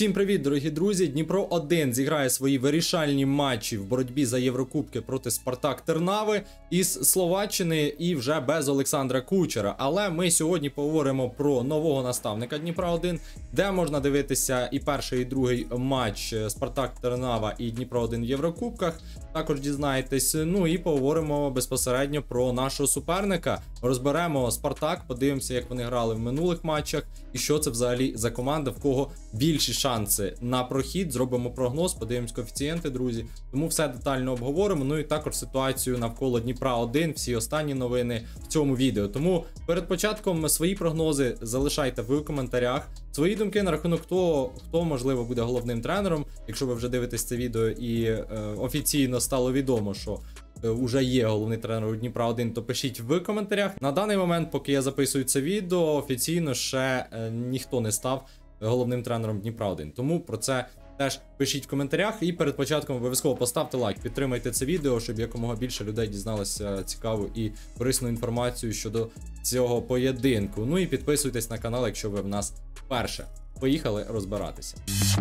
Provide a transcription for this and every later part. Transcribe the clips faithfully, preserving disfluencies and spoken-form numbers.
Всім привіт, дорогі друзі! Дніпро один зіграє свої вирішальні матчі в боротьбі за Єврокубки проти Спартак Тернави із Словаччини і вже без Олександра Кучера. Але ми сьогодні поговоримо про нового наставника Дніпра один, де можна дивитися і перший, і другий матч Спартак Тернава і Дніпро один в Єврокубках. Також дізнаєтесь, ну і поговоримо безпосередньо про нашого суперника. Розберемо Спартак, подивимося, як вони грали в минулих матчах і що це взагалі за команда, в кого більші шанси на прохід. Зробимо прогноз, подивимось коефіцієнти, друзі. Тому все детально обговоримо. Ну і також ситуацію навколо Дніпра один, всі останні новини в цьому відео. Тому перед початком свої прогнози залишайте в коментарях. Свої думки на рахунок того, хто, можливо, буде головним тренером. Якщо ви вже дивитесь це відео і е, офіційно стало відомо, що вже є головний тренер у Дніпра один, то пишіть в коментарях. На даний момент, поки я записую це відео, офіційно ще е, ніхто не став головним тренером Дніпра один. Тому про це теж пишіть в коментарях. І перед початком обов'язково поставте лайк, підтримайте це відео, щоб якомога більше людей дізналося цікаву і корисну інформацію щодо цього поєдинку. Ну і підписуйтесь на канал, якщо ви в нас вперше. Поїхали розбиратися.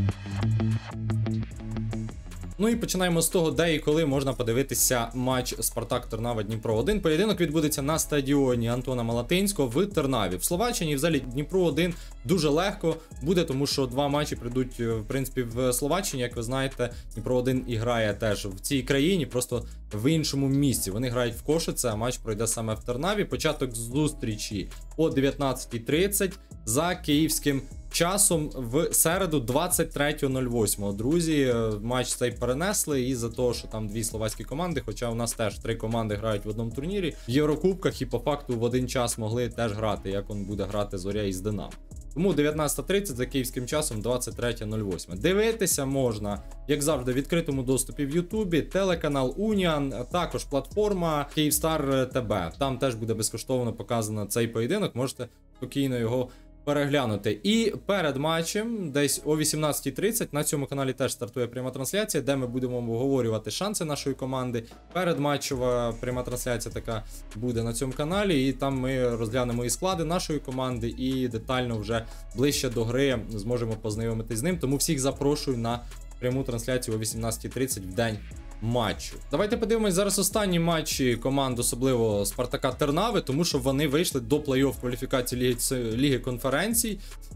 Ну і починаємо з того, де і коли можна подивитися матч Спартак Тернава Дніпро один. Поєдинок відбудеться на стадіоні Антона Малатинського в Тернаві. В Словаччині, взагалі, Дніпро один дуже легко буде, тому що два матчі прийдуть, в принципі, в Словаччині. Як ви знаєте, Дніпро один і грає теж в цій країні, просто в іншому місці. Вони грають в Кошице, а матч пройде саме в Тернаві. Початок зустрічі о дев'ятнадцятій тридцять за київським часом в середу двадцять третього нуль восьмого. Друзі, матч цей перенесли із-за того, що там дві словацькі команди, хоча у нас теж три команди грають в одному турнірі в Єврокубках і по факту в один час могли теж грати, як він буде грати Зоря із Динамо. Тому дев'ятнадцята тридцять за київським часом, двадцять третє нуль восьме. Дивитися можна, як завжди, в відкритому доступі в Ютубі, телеканал Уніан, також платформа Київстар ТБ. Там теж буде безкоштовно показано цей поєдинок, можете спокійно його переглянути. І перед матчем, десь о вісімнадцятій тридцять, на цьому каналі теж стартує пряма трансляція, де ми будемо обговорювати шанси нашої команди. Передматчова пряма трансляція така буде на цьому каналі, і там ми розглянемо і склади нашої команди, і детально вже ближче до гри зможемо познайомитись з ним. Тому всіх запрошую на пряму трансляцію о вісімнадцятій тридцять в день матчу. Давайте подивимось зараз останні матчі команд, особливо Спартака Тернави, тому що вони вийшли до плей-офф кваліфікації Ліги, Ліги конференцій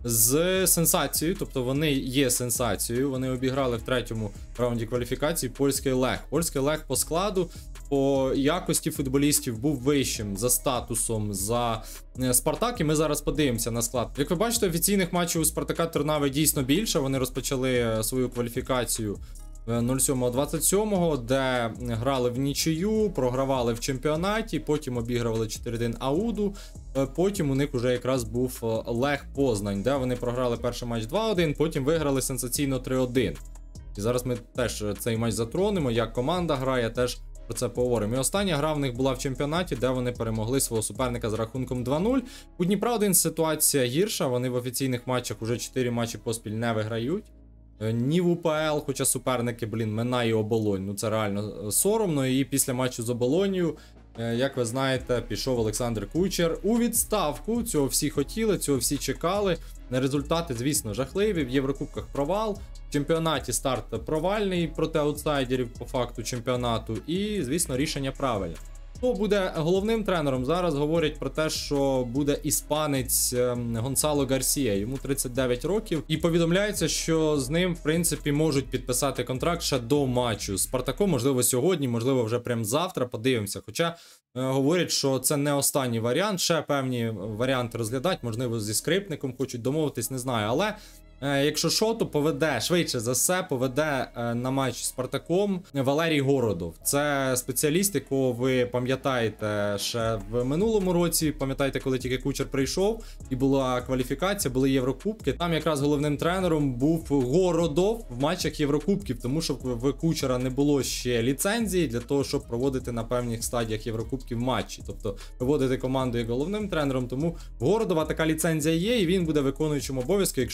з сенсацією, тобто вони є сенсацією. Вони обіграли в третьому раунді кваліфікації польський Лех. Польський Лех по складу, по якості футболістів був вищим за статусом за Спартак, і ми зараз подивимося на склад. Як ви бачите, офіційних матчів у Спартака Тернави дійсно більше. Вони розпочали свою кваліфікацію нуль сьомого двадцять сьомого, де грали в нічию, програвали в чемпіонаті, потім обігрували чотири один Ауду, потім у них вже якраз був Лех Познань, де вони програли перший матч два один, потім виграли сенсаційно три один. І зараз ми теж цей матч затронемо, як команда грає, теж про це поговоримо. І остання гра в них була в чемпіонаті, де вони перемогли свого суперника з рахунком два нуль. У Дніпра один ситуація гірша, вони в офіційних матчах уже чотири матчі поспіль не виграють. Ні в УПЛ, хоча суперники, блін, Минай і Оболонь, ну це реально соромно. І після матчу з Оболонью, як ви знаєте, пішов Олександр Кучер у відставку. Цього всі хотіли, цього всі чекали. Результати, звісно, жахливі. В Єврокубках провал, в чемпіонаті старт провальний проти аутсайдерів по факту чемпіонату. І, звісно, рішення правильне. Хто буде головним тренером? Зараз говорять про те, що буде іспанець Гонсало Гарсія. Йому тридцять дев'ять років. І повідомляється, що з ним, в принципі, можуть підписати контракт ще до матчу з Спартаком. Можливо, сьогодні, можливо, вже прямо завтра. Подивимося. Хоча е, говорять, що це не останній варіант. Ще певні варіанти розглядають. Можливо, зі скрипником хочуть домовитись, не знаю. Але якщо що, то поведе, швидше за все, поведе на матч з Спартаком Валерій Городов. Це спеціаліст, якого ви пам'ятаєте ще в минулому році. Пам'ятаєте, коли тільки Кучер прийшов і була кваліфікація, були Єврокубки. Там якраз головним тренером був Городов в матчах Єврокубків, тому що в Кучера не було ще ліцензії для того, щоб проводити на певних стадіях Єврокубків матчі. Тобто виводити команду як головним тренером. Тому в Городова така ліцензія є, і він буде виконуючим обов'язки, якщо не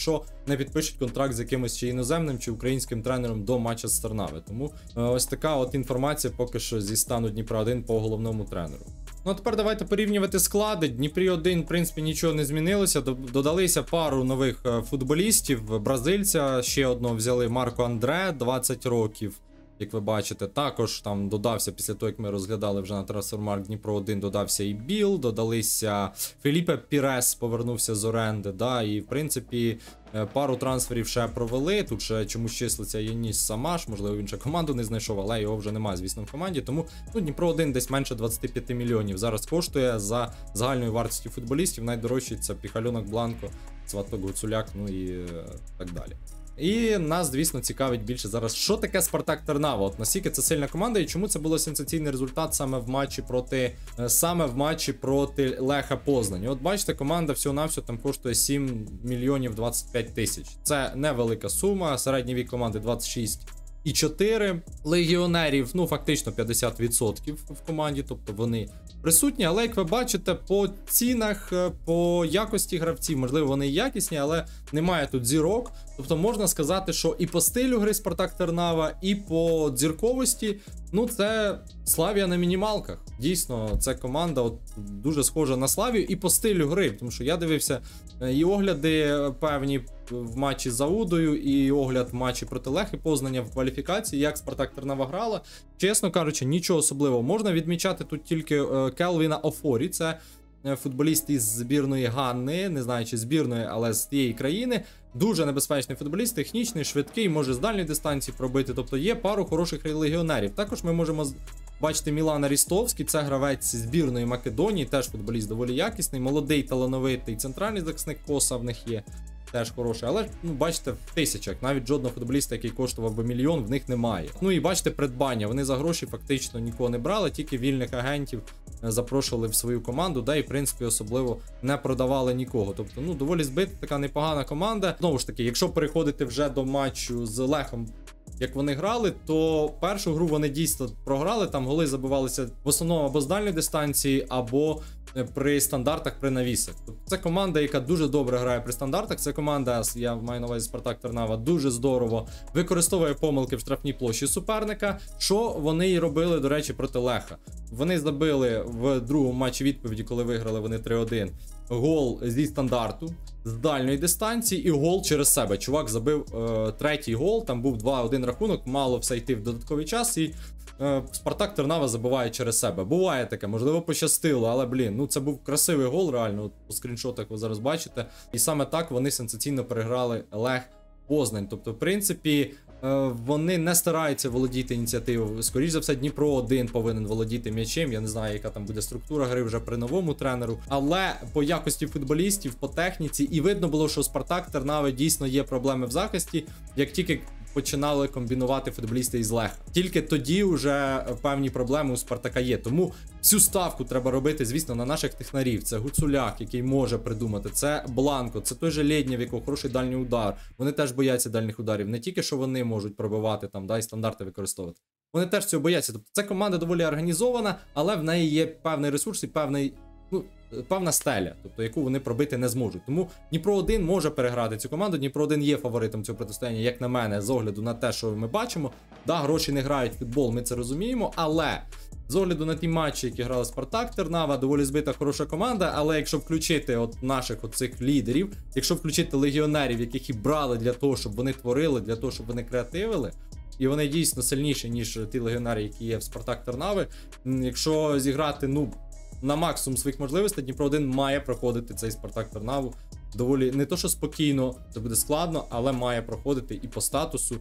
не підпишуть контракт з якимось чи іноземним, чи українським тренером до матча з Торнави. Тому е, ось така от інформація поки що зі стану Дніпра один по головному тренеру. Ну а тепер давайте порівнювати склади. Дніпрі один, в принципі, нічого не змінилося. Додалися пару нових футболістів. Бразильця ще одного взяли, Марко Андре, двадцять років. Як ви бачите, також там додався, після того, як ми розглядали вже на Трансфермаркт Дніпро один, додався і Біл, додалися Феліпе Пірес, повернувся з оренди, да, і в принципі пару трансферів ще провели, тут ще чомусь числиться Яніс Самаш, можливо він ще команду не знайшов, але його вже немає, звісно, в команді, тому ну, Дніпро один десь менше двадцять п'ять мільйонів зараз коштує за загальною вартістю футболістів, найдорожчий це Піхальонок, Бланко, Цваток, Гуцуляк, ну і е, так далі. І нас, звісно, цікавить більше зараз, що таке Спартак Торнава, от наскільки це сильна команда і чому це було сенсаційний результат саме в матчі проти саме в матчі проти Леха Познані. От бачите, команда всього-навсього там коштує сім мільйонів двадцять п'ять тисяч. Це невелика сума, середній вік команди двадцять шість і чотири. Легіонерів, ну фактично п'ятдесят відсотків в команді, тобто вони присутні, але як ви бачите, по цінах, по якості гравців, можливо, вони і якісні, але немає тут зірок. Тобто можна сказати, що і по стилю гри Спартак Торнава, і по дзірковості, ну це Славія на мінімалках. Дійсно, це команда от, дуже схожа на Славію і по стилю гри, тому що я дивився і огляди певні в матчі з Аудою, і огляд в матчі проти Лехи Познання в кваліфікації, як Спартак Торнава грала. Чесно кажучи, нічого особливого. Можна відмічати тут тільки Келвіна Офорі, це футболіст із збірної Ганни, не знаю чи збірної, але з тієї країни. Дуже небезпечний футболіст, технічний, швидкий, може з дальньої дистанції пробити, тобто є пару хороших легіонерів. Також ми можемо бачити Мілана Рістовський, це гравець збірної Македонії, теж футболіст доволі якісний, молодий, талановитий, центральний захисник Коса в них є. Теж хороший, але ну бачите, в тисячах, навіть жодного футболіста, який коштував би мільйон, в них немає. Ну і бачите, придбання, вони за гроші фактично нікого не брали, тільки вільних агентів запрошували в свою команду, да і в принципі особливо не продавали нікого. Тобто, ну доволі збита така непогана команда. Знову ж таки, якщо переходити вже до матчу з Лехом, як вони грали, то першу гру вони дійсно програли, там голи забивалися в основному або з дальньої дистанції, або при стандартах, при навісах. Тобто це команда, яка дуже добре грає при стандартах, це команда, я маю на увазі Спартак Торнава, дуже здорово використовує помилки в штрафній площі суперника, що вони і робили, до речі, проти Леха. Вони забили в другому матчі відповіді, коли виграли вони три один, гол зі стандарту, з дальньої дистанції і гол через себе. Чувак забив е, третій гол, там був два один рахунок, мало все йти в додатковий час, і е, Спартак Торнава забиває через себе. Буває таке, можливо пощастило, але блін, ну це був красивий гол, реально, от, по скріншотах ви зараз бачите. І саме так вони сенсаційно переграли Лех Познань. Тобто, в принципі, вони не стараються володіти ініціативою. Скоріше за все, Дніпро один повинен володіти м'ячем. Я не знаю, яка там буде структура гри вже при новому тренеру. Але по якості футболістів, по техніці, і видно було, що у Спартак Торнави дійсно є проблеми в захисті, як тільки починали комбінувати футболісти із Леха. Тільки тоді вже певні проблеми у Спартака є. Тому всю ставку треба робити, звісно, на наших технарів. Це Гуцуляк, який може придумати, це Бланко, це той же Лєднєв, в якого хороший дальній удар. Вони теж бояться дальніх ударів. Не тільки, що вони можуть пробивати там, да, і стандарти використовувати. Вони теж цього бояться. Тобто це команда доволі організована, але в неї є певний ресурс і певний, ну, певна стеля, тобто яку вони пробити не зможуть. Тому Дніпро один може переграти цю команду. Дніпро один є фаворитом цього протистояння, як на мене, з огляду на те, що ми бачимо. Да, гроші не грають в футбол, ми це розуміємо, але з огляду на ті матчі, які грали Спартак Торнава, доволі збита хороша команда, але якщо включити от наших оцих лідерів, якщо включити легіонерів, яких і брали для того, щоб вони творили, для того, щоб вони креативили, і вони дійсно сильніші, ніж ті легіонери, які є в Спартак Торнави, якщо зіграти, ну, на максимум своїх можливостей, Дніпро один має проходити цей Спартак Торнаву доволі, не то що спокійно, це буде складно, але має проходити і по статусу,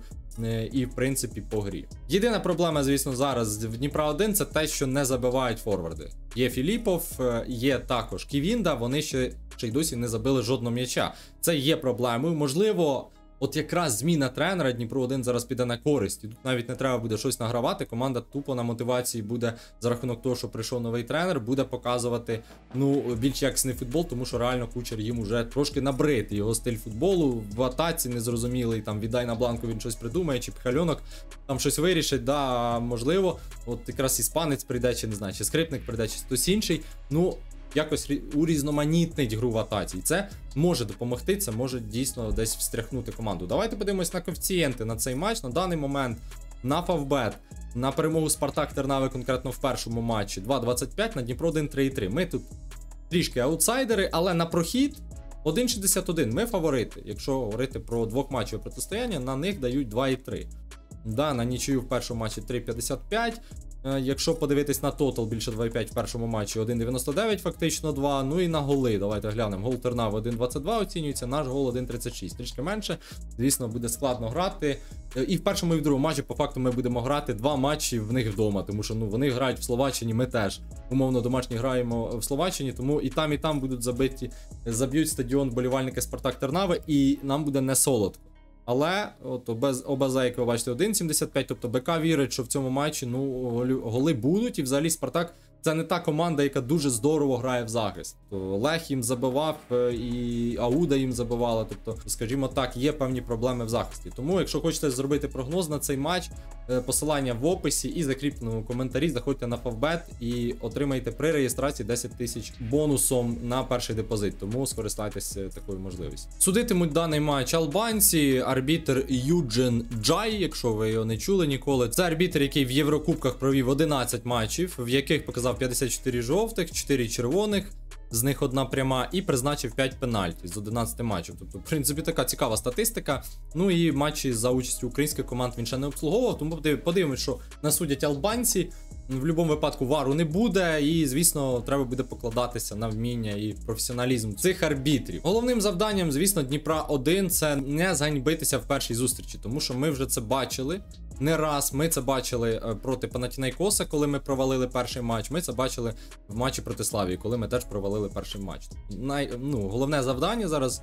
і в принципі по грі. Єдина проблема, звісно, зараз в Дніпра один це те, що не забивають форварди. Є Філіпов, є також Ківінда, вони ще, ще й досі не забили жодного м'яча. Це є проблемою, можливо. От якраз зміна тренера Дніпро один зараз піде на користь. І тут навіть не треба буде щось награвати. Команда тупо на мотивації буде, за рахунок того, що прийшов новий тренер, буде показувати, ну, більш якісний футбол, тому що реально Кучер їм уже трошки набрид. Його стиль футболу в атаці незрозумілий, там віддай на Бланку, він щось придумає, чи Піхальонок там щось вирішить, да, можливо. От якраз іспанець прийде, чи не знаю, чи Скрипник прийде, чи хтось інший. Ну, якось урізноманітнить гру в атаці. І це може допомогти, це може дійсно десь встряхнути команду. Давайте подивимось на коефіцієнти на цей матч. На даний момент на Фавбет, на перемогу Спартак Тернави конкретно в першому матчі два двадцять п'ять, на Дніпро один три три. Ми тут трішки аутсайдери, але на прохід один шістдесят один. Ми фаворити. Якщо говорити про двохматчеве протистояння, на них дають два три. Да, на нічию в першому матчі три п'ятдесят п'ять. Якщо подивитись на тотал, більше два п'ять в першому матчі, один дев'яносто дев'ять, фактично два. Ну і на голи, давайте глянемо. Гол Тернави один двадцять два оцінюється, наш гол один тридцять шість. Трішки менше, звісно, буде складно грати. І в першому, і в другому матчі, по факту, ми будемо грати два матчі в них вдома, тому що ну, вони грають в Словаччині, ми теж. Умовно, домашні граємо в Словаччині, тому і там, і там будуть забиті, заб'ють стадіон вболівальники Спартак Тернави, і нам буде не солодко. Але от ОБЗ, як ви бачите, один сімдесят п'ять, тобто БК вірить, що в цьому матчі ну, голи будуть, і взагалі Спартак це не та команда, яка дуже здорово грає в захист. Тобто Лех їм забивав, і Ауда їм забивала, тобто, скажімо так, є певні проблеми в захисті. Тому, якщо хочете зробити прогноз на цей матч, посилання в описі і закріпленому коментарі, заходьте на Фавбет і отримайте при реєстрації десять тисяч бонусом на перший депозит, тому скористайтеся такою можливістю. Судитимуть даний матч албанці, арбітр Юджен Джай, якщо ви його не чули ніколи. Це арбітр, який в Єврокубках провів одинадцять матчів, в яких показав п'ятдесят чотири жовтих, чотири червоних, з них одна пряма, і призначив п'ять пенальті з одинадцяти матчів. Тобто, в принципі, така цікава статистика. Ну і матчі за участю українських команд він ще не обслуговував, тому подивимось, що насудять албанці. В будь-якому випадку вару не буде, і, звісно, треба буде покладатися на вміння і професіоналізм цих арбітрів. Головним завданням, звісно, Дніпра один – це не зганьбитися в першій зустрічі, тому що ми вже це бачили не раз. Ми це бачили проти Панатінайкоса, коли ми провалили перший матч. Ми це бачили в матчі проти Славії, коли ми теж провалили перший матч. Най, ну, головне завдання зараз,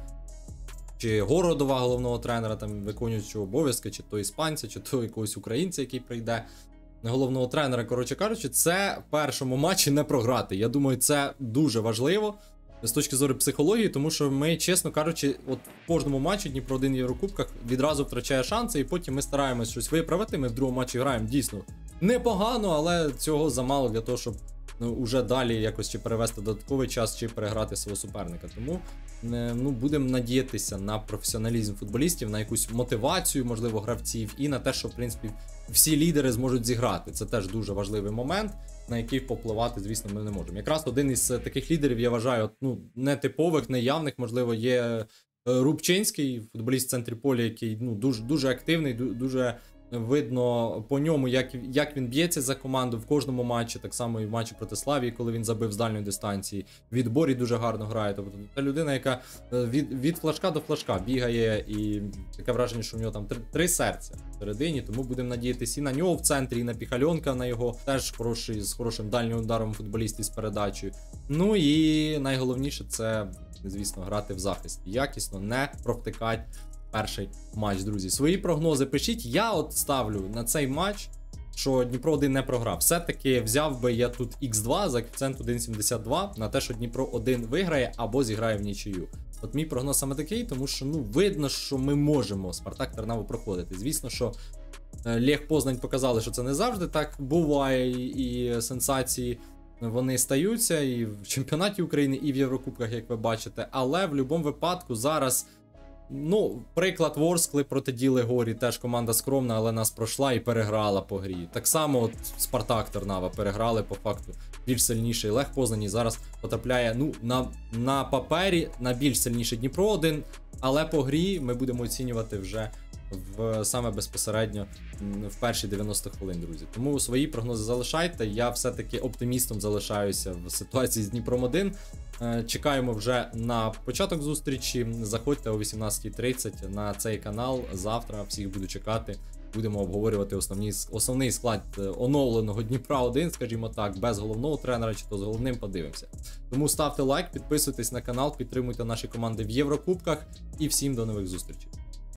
чи Городова, головного тренера, там виконуючого обов'язки, чи то іспанця, чи то якогось українця, який прийде, головного тренера, коротше кажучи, це в першому матчі не програти. Я думаю, це дуже важливо з точки зору психології, тому що ми, чесно кажучи, от в кожному матчі Дніпро один в Єврокубках відразу втрачає шанси, і потім ми стараємось щось виправити. Ми в другому матчі граємо дійсно непогано, але цього замало для того, щоб ну, уже далі якось чи перевести додатковий час, чи переграти свого суперника. Тому ну, будемо надіятися на професіоналізм футболістів, на якусь мотивацію, можливо, гравців, і на те, що, в принципі, всі лідери зможуть зіграти. Це теж дуже важливий момент, на який попливати, звісно, ми не можемо. Якраз один із таких лідерів, я вважаю, ну, нетипових, неявних, можливо, є Рубчинський, футболіст в центрі поля, який ну, дуже, дуже активний, дуже видно по ньому, як, як він б'ється за команду в кожному матчі, так само і в матчі проти Славії, коли він забив з дальньої дистанції. В відборі дуже гарно грає. Тобто це людина, яка від, від флажка до флажка бігає, і таке враження, що в нього там три, три серця всередині, тому будемо надіятися і на нього в центрі, і на Піхальонка, на його теж хороший, з хорошим дальнім ударом футболіст із передачею. Ну і найголовніше це, звісно, грати в захисті. Якісно, не провтикати перший матч, друзі. Свої прогнози пишіть. Я от ставлю на цей матч, що Дніпро один не програв. Все-таки взяв би я тут ікс два за коефіцієнт один сімдесят два на те, що Дніпро один виграє або зіграє в нічию. От мій прогноз саме такий, тому що ну видно, що ми можемо Спартак Тернаву проходити. Звісно, що Лех Познань показали, що це не завжди так буває, і сенсації вони стаються і в чемпіонаті України, і в Єврокубках, як ви бачите. Але в будь-якому випадку зараз, ну, приклад Ворскли проти Діли Горі, теж команда скромна, але нас пройшла і переграла по грі. Так само от Спартак Тернава переграли по факту більш сильніший Лех Познаń і зараз потрапляє, ну, на, на папері на більш сильніший Дніпро один, але по грі ми будемо оцінювати вже в саме безпосередньо в перші дев'яносто хвилин, друзі. Тому свої прогнози залишайте. Я все-таки оптимістом залишаюся в ситуації з Дніпром один. Чекаємо вже на початок зустрічі. Заходьте о вісімнадцятій тридцять на цей канал. Завтра всіх буду чекати. Будемо обговорювати основні, основний склад оновленого Дніпра один, скажімо так, без головного тренера, чи то з головним, подивимося. Тому ставте лайк, підписуйтесь на канал, підтримуйте наші команди в Єврокубках і всім до нових зустрічей.